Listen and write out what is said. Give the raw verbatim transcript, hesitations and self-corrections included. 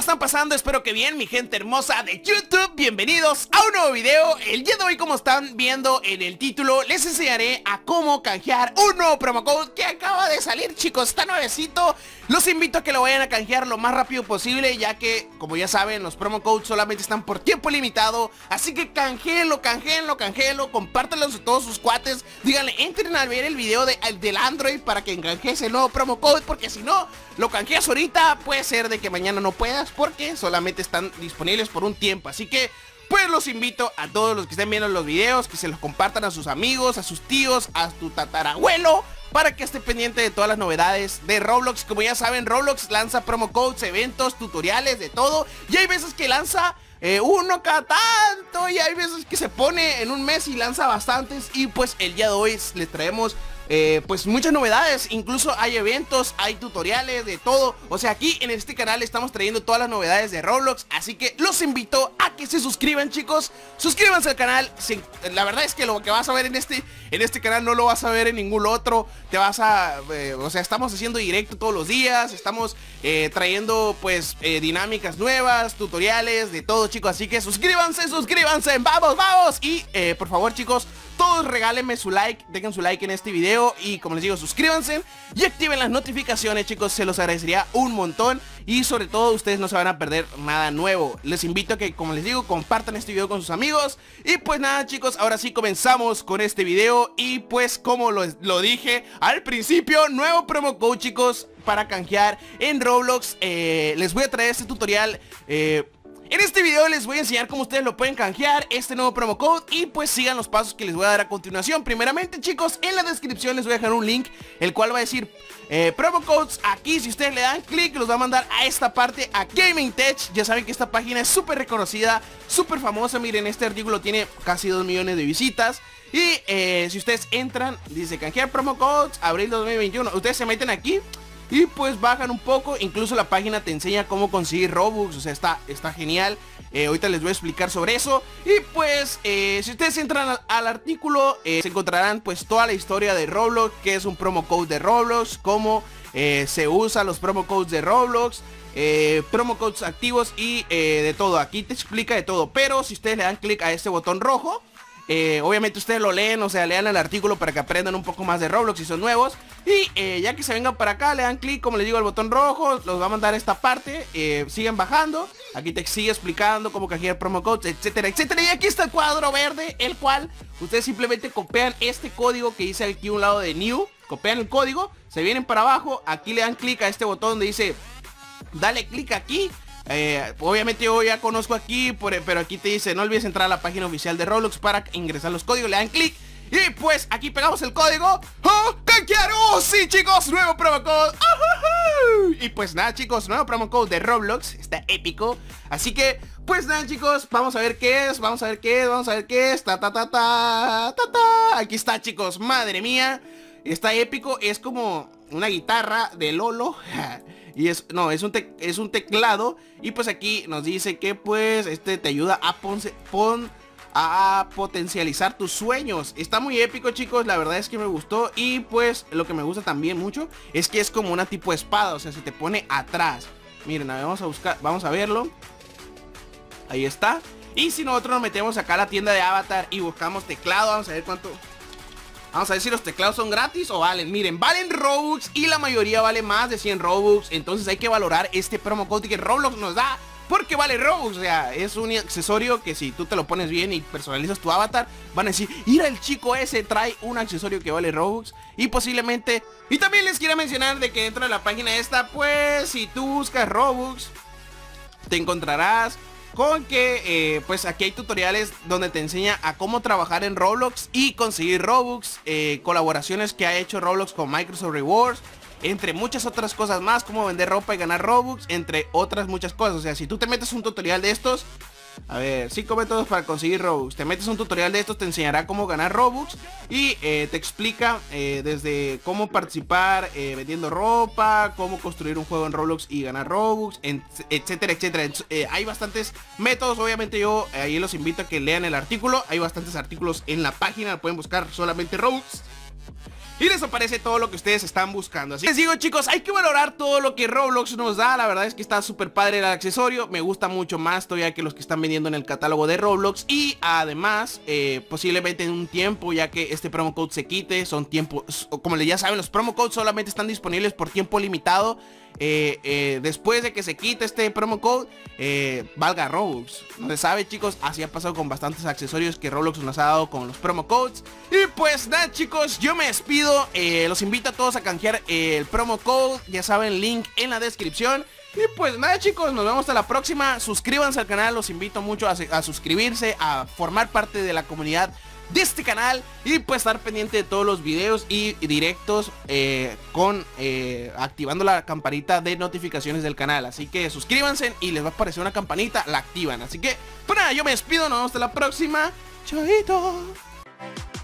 están pasando? Espero que bien, mi gente hermosa de YouTube. Bienvenidos a un nuevo video. El día de hoy, como están viendo en el título, les enseñaré a cómo canjear un nuevo promo code que acaba de salir, chicos. Está nuevecito. Los invito a que lo vayan a canjear lo más rápido posible, ya que, como ya saben, los promo codes solamente están por tiempo limitado. Así que canjeenlo, canjeenlo, canjeenlo. Compártanlo a todos sus cuates. Díganle, entren a ver el video de, el del Android para que canjees el nuevo promo code, porque si no, lo canjeas ahorita, puede ser de que mañana no puedas, porque solamente están disponibles por un tiempo. Así que pues los invito a todos los que estén viendo los videos, que se los compartan a sus amigos, a sus tíos, a tu tatarabuelo, para que esté pendiente de todas las novedades de Roblox. Como ya saben, Roblox lanza promo codes, eventos, tutoriales, de todo. Y hay veces que lanza eh, uno cada tanto, y hay veces que se pone en un mes y lanza bastantes. Y pues el día de hoy les traemos Eh, pues muchas novedades, incluso hay eventos, hay tutoriales, de todo. O sea, aquí en este canal estamos trayendo todas las novedades de Roblox. Así que los invito a que se suscriban, chicos. Suscríbanse al canal. Sí, la verdad es que lo que vas a ver en este En este canal no lo vas a ver en ningún otro. Te vas a... Eh, o sea, estamos haciendo directo todos los días. Estamos eh, trayendo pues eh, dinámicas nuevas, tutoriales, de todo, chicos. Así que suscríbanse, suscríbanse. Vamos, vamos. Y eh, por favor, chicos, todos regálenme su like, dejen su like en este video. Y como les digo, suscríbanse y activen las notificaciones, chicos. Se los agradecería un montón. Y sobre todo, ustedes no se van a perder nada nuevo. Les invito a que, como les digo, compartan este video con sus amigos. Y pues nada, chicos, ahora sí comenzamos con este video. Y pues como lo, lo dije al principio, nuevo promo code, chicos, para canjear en Roblox. eh, Les voy a traer este tutorial. eh En este video les voy a enseñar cómo ustedes lo pueden canjear, este nuevo promo code. Y pues sigan los pasos que les voy a dar a continuación. Primeramente, chicos, en la descripción les voy a dejar un link, el cual va a decir eh, promo codes. Aquí, si ustedes le dan clic, los va a mandar a esta parte, a Gaming Tech. Ya saben que esta página es súper reconocida, súper famosa. Miren, este artículo tiene casi dos millones de visitas. Y eh, si ustedes entran, dice canjear promo codes, abril dos mil veintiuno. Ustedes se meten aquí y pues bajan un poco. Incluso la página te enseña cómo conseguir Robux. O sea, está, está genial. eh, Ahorita les voy a explicar sobre eso. Y pues eh, si ustedes entran al, al artículo, eh, se encontrarán pues toda la historia de Roblox, que es un promo code de Roblox, cómo eh, se usan los promo codes de Roblox, eh, promo codes activos y eh, de todo. Aquí te explica de todo. Pero si ustedes le dan clic a este botón rojo, Eh, obviamente ustedes lo leen, o sea, lean el artículo para que aprendan un poco más de Roblox si son nuevos. Y eh, ya que se vengan para acá, le dan clic, como les digo, al botón rojo. Los va a mandar a esta parte, eh, siguen bajando. Aquí te sigue explicando cómo canjear promo codes, etcétera, etcétera. Y aquí está el cuadro verde, el cual ustedes simplemente copian este código que dice aquí a un lado de New. Copian el código, se vienen para abajo. Aquí le dan clic a este botón donde dice dale clic aquí. Eh, obviamente yo ya conozco aquí, por, pero aquí te dice no olvides entrar a la página oficial de Roblox para ingresar los códigos. Le dan clic y pues aquí pegamos el código. ¡Oh! ¡Canjear! ¡Oh, sí, chicos! Nuevo promo code. ¡Oh! Y pues nada, chicos, nuevo promo code de Roblox. Está épico. Así que pues nada, chicos, vamos a ver qué es. Vamos a ver qué es, vamos a ver qué es. Ta ta ta ta ta ta. Aquí está, chicos, madre mía. Está épico, es como una guitarra de Lolo. Y es, no, es un, te, es un teclado. Y pues aquí nos dice que pues este te ayuda a, ponce, pon, a potencializar tus sueños. Está muy épico, chicos, la verdad es que me gustó. Y pues lo que me gusta también mucho es que es como una tipo de espada, o sea, se te pone atrás. Miren, a ver, vamos a buscar, vamos a verlo. Ahí está. Y si nosotros nos metemos acá a la tienda de Avatar y buscamos teclado, vamos a ver cuánto... Vamos a ver si los teclados son gratis o valen. Miren, valen Robux y la mayoría vale más de cien Robux. Entonces hay que valorar este promo code que Roblox nos da, porque vale Robux. O sea, es un accesorio que si tú te lo pones bien y personalizas tu avatar, van a decir, mira, el chico ese trae un accesorio que vale Robux. Y posiblemente... Y también les quiero mencionar de que dentro de la página esta, pues si tú buscas Robux, te encontrarás con que eh, pues aquí hay tutoriales donde te enseña a cómo trabajar en Roblox y conseguir Robux, eh, colaboraciones que ha hecho Roblox con Microsoft Rewards, entre muchas otras cosas más, como vender ropa y ganar Robux, entre otras muchas cosas. O sea, si tú te metes un tutorial de estos, a ver, cinco métodos para conseguir Robux, te metes un tutorial de estos, te enseñará cómo ganar Robux. Y eh, te explica eh, desde cómo participar eh, vendiendo ropa, cómo construir un juego en Roblox y ganar Robux, en, etcétera, etcétera. eh, Hay bastantes métodos, obviamente yo eh, ahí los invito a que lean el artículo. Hay bastantes artículos en la página, pueden buscar solamente Robux y les aparece todo lo que ustedes están buscando. Así les digo, chicos, hay que valorar todo lo que Roblox nos da. La verdad es que está súper padre el accesorio, me gusta mucho más todavía que los que están vendiendo en el catálogo de Roblox. Y además, eh, posiblemente en un tiempo, ya que este promo code se quite, son tiempos, como ya saben, los promo codes solamente están disponibles por tiempo limitado. Eh, eh, después de que se quite este promo code, eh, valga Robux. No se sabe, chicos, así ha pasado con bastantes accesorios que Roblox nos ha dado con los promo codes. Y pues nada, chicos, yo me despido. eh, Los invito a todos a canjear el promo code. Ya saben, link en la descripción. Y pues nada, chicos, nos vemos hasta la próxima. Suscríbanse al canal, los invito mucho a, a suscribirse, a formar parte de la comunidad de este canal y pues estar pendiente de todos los videos y directos eh, con eh, activando la campanita de notificaciones del canal. Así que suscríbanse y les va a aparecer una campanita, la activan. Así que pues nada, yo me despido, nos vemos hasta la próxima. Chaito.